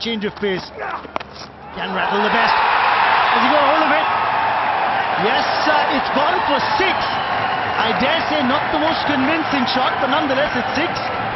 change of pace. Can rattle the best. Has he got hold of it? Yes, it's gone for 6. I dare say not the most convincing shot, but nonetheless it's 6.